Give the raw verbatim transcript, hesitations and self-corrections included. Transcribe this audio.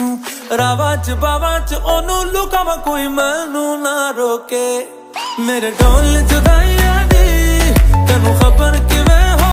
रावा च बावा च ओनू लुकावा कोई मैनू ना रोके मेरे ढोल जुदाई